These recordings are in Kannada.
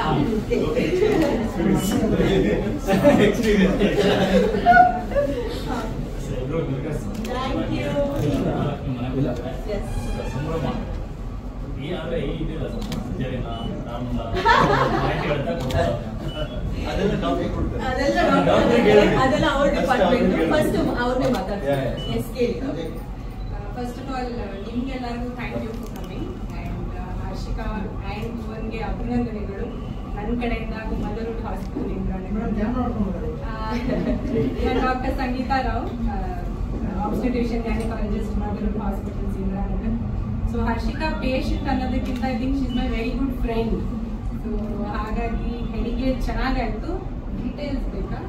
First of all, ನಿಮ್ಗೆಲ್ಲರಿಗೂ thank you for coming and Harshika and ಭುವನ್ಗೆ ಅಭಿನಂದನೆಗಳು ನನ್ನ ಕಡೆಯಿಂದ ಮದರ್ಹುಡ್ ಹಾಸ್ಪಿಟಲ್ ನಾನು doctor Sangeeta Rao, obstetrician gynaecologist, motherhood hospitals Indiranagar. So Harshika patient ಅನ್ನೋದಕ್ಕಿಂತ I think she is my very good friend. So ಹಾಗಾಗಿ ಹೆರಿಗೆ ಚೆನ್ನಾಗಾಯ್ತು. ಡೀಟೇಲ್ಸ್ ಬೇಕಾ?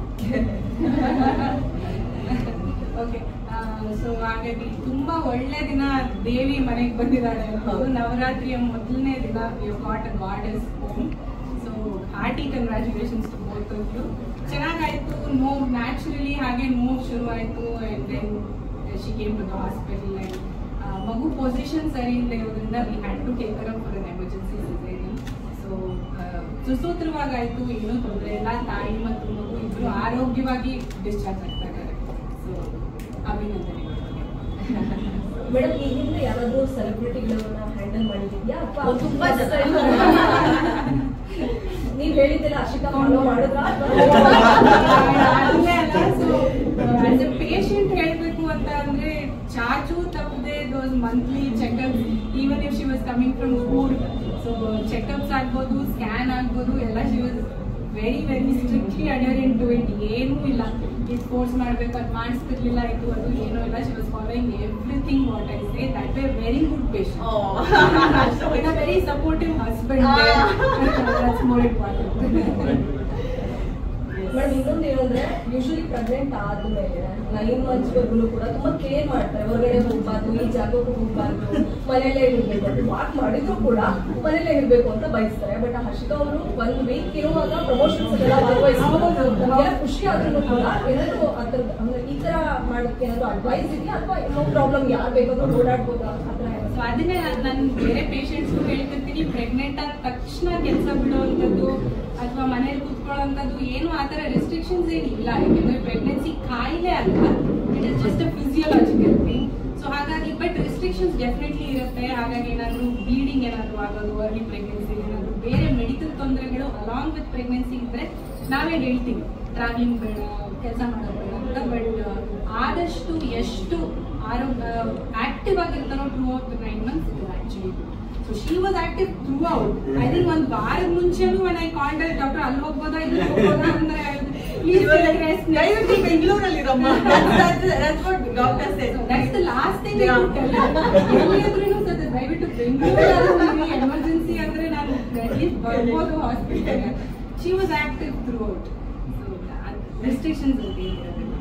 ಓಕೆ. ಸೊ ಹಾಗಾಗಿ ತುಂಬಾ ಒಳ್ಳೆ ದಿನ ದೇವಿ ಮನೆಗೆ ಬಂದಿದ್ದಾಳೆ. ನವರಾತ್ರಿಯ ಮೊದಲನೇ ದಿನ you got a goddess home. So hearty congratulations to both of you. ಚೆನ್ನಾಗಾಯ್ತು. ನೋವು ನ್ಯಾಚುರಲಿ ಹಾಗೆ ನೋವು ಶುರುವಾಯಿತು and then she came to the hospital. And ಮಗು ಪೊಸಿಷನ್ ಸರಿ ಇಲ್ಲದೆ ಇರೋದ್ರಿಂದ we had to take care of for an emergency caesarean. So ಸುಸೂತ್ರವಾಗಾಯ್ತು, ಏನೂ ತೊಂದರೆ ಇಲ್ಲ. ತಾಯಿ ಮತ್ತು ಮಗು ಇಬ್ಬರು ಆರೋಗ್ಯವಾಗಿ ಡಿಸ್ಚಾರ್ಜ್ ಆಗ್ತಾ ಇದ್ದಾರೆ. ಸೊ ಅಭಿನಂದನೆಗಳು. ಮೇಡಮ್, ಈ ಹಿಂದೆ ಯಾರಾದ್ರೂ ಸೆಲೆಬ್ರಿಟಿಗಳನ್ನ ಹ್ಯಾಂಡಲ್ ಮಾಡಿದ್ಯಾ ಅಥವಾ ತುಂಬಾ ನೀವ್ ಹೇಳಿದ್ದಿಲ್ಲ ಹರ್ಷಿಕಾ ಫಾಲೋ ಮಾಡಿದ್ರ? ಆಸ್ ಎ ಪೇಷಂಟ್ ಹೇಳ್ಬೇಕು ಅಂತ ಅಂದ್ರೆ ಚಾಚು ತಪ್ಪದೆ those monthly checkup, even if she was coming from food, so checkups ಆಗ್ಬೋದು, ಸ್ಕ್ಯಾನ್ ಆಗ್ಬೋದು, ಎಲ್ಲ she was very very strictly adhering to it. ಏನೂ ಇಲ್ಲ ಇದು ಫೋರ್ಸ್ ಮಾಡ್ಬೇಕು, ಅದು ಮಾಡಿಸ್ತಿರ್ಲಿಲ್ಲ, ಇದು ಅದು ಏನೂ ಇಲ್ಲ. She was following everything what I say. That way very good patient with a very supportive husband. That's more important. Madam, ಇನ್ನೊಂದು ಏನಂದ್ರೆ ಯೂಶಲಿ ಪ್ರೆಗ್ನೆಂಟ್ ಆದ್ಮೇಲೆ 9 months ವರೆಗೂ ಕೂಡ ತುಂಬಾ ಕೇರ್ ಮಾಡ್ತಾರೆ. ಹೊರಗಡೆ ಹೋಗ್ಬಾರ್ದು, ಈ ಜಾಗಕ್ಕೂ ಹೋಗ್ಬಾರ್ದು, ಮನೇಲೇ ಇರ್ಬೇಕು. ವಾಕ್ ಮಾಡಿದ್ರು ಕೂಡ ಮನೇಲೇ ಇರ್ಬೇಕು ಅಂತ ಬಯಸ್ತಾರೆ. ಬಟ್ ಹರ್ಷಿಕಾ ಅವರು 1 week ಇರುವಾಗ ಪ್ರಮೋಷನ್ಸ್ ಎಲ್ಲ ಭಾಗವಹಿಸ್ತಾರೆ. ಖುಷಿ ಆದ್ರೂ ಕೂಡ ಏನಾದ್ರು ಅಂದ್ರೆ ಈ ತರ ಮಾಡೋದಕ್ಕೆ ಏನಾದ್ರು ಅಡ್ವೈಸ್ ಇದೆಯಾ ಅಥವಾ ನೋ ಪ್ರಾಬ್ಲಮ್ ಯಾರು ಬೇಕಾದ್ರೂ ಓಡಾಡ್ಬೋದಾ ಆತರ? ಸೊ ಅದನ್ನೇ ನಾನು ಬೇರೆ ಪೇಷಂಟ್ಸ್ಗೂ ಹೇಳ್ತಿರ್ತೀನಿ, ಪ್ರೆಗ್ನೆಂಟ್ ಆದ ತಕ್ಷಣ ಕೆಲಸ ಬಿಡುವಂಥದ್ದು ಅಥವಾ ಮನೇಲಿ ಕೂತ್ಕೊಳ್ಳೋಂಥದ್ದು ಏನು ಆ ಥರ ರೆಸ್ಟ್ರಿಕ್ಷನ್ಸ್ ಏನಿಲ್ಲ. ಯಾಕೆಂದ್ರೆ ಪ್ರೆಗ್ನೆನ್ಸಿ ಕಾಯಿಲೆ ಅಲ್ಲ, it is just a physiological thing. So ಹಾಗಾಗಿ ಬಟ್ ರೆಸ್ಟ್ರಿಕ್ಷನ್ಸ್ ಡೆಫಿನೆಟ್ಲಿ ಇರುತ್ತೆ. ಹಾಗಾಗಿ ಏನಾದರೂ ಬ್ಲೀಡಿಂಗ್ ಏನಾದರೂ ಆಗೋದು, ಅರ್ಲಿ ಪ್ರೆಗ್ನೆನ್ಸಿ ಏನಾದರೂ ಬೇರೆ ಮೆಡಿಕಲ್ ತೊಂದರೆಗಳು ಅಲಾಂಗ್ ವಿತ್ ಪ್ರೆಗ್ನೆನ್ಸಿ ಇದ್ದರೆ ನಾವೇ ಹೇಳ್ತೀವಿ ಟ್ರಾವೆಲಿಂಗ್ ಬೇಡ, ಕೆಲಸ ಮಾಡೋದು ಬೇಡ ಅಂತ. ಬಟ್ ಆದಷ್ಟು ಎಷ್ಟು ಆಕ್ಟಿವ್ ಆಗಿರ್ತಾರೋ ಥ್ರೂ ಔಟ್ ದ 9 months ಇದು actually. So she was active throughout. I think ಒಂದು ವಾರದ ಮುಂಚೆನೂ when I called her, doctor ಅಲ್ಲಿ ಹೋಗ್ಬೋದಾ ಇಲ್ಲಿ ಹೋಗ್ಬೋದಾ ಅಂದ್ರೆ ಬೆಂಗಳೂರಲ್ಲಿರಮ್ಮ, that's the last thing I would tell her. ಎಲ್ಲಿದ್ರೂ ಸರ್ ದಯವಿಟ್ಟು ಬೆಂಗಳೂರು ಎಮರ್ಜೆನ್ಸಿ ಅಂದ್ರೆ ನಾನು ಅಟ್ಲೀಸ್ಟ್ ಬರ್ಬೋದು hospital. She was active throughout. So restrictions ಇರೋದಿಲ್ಲ.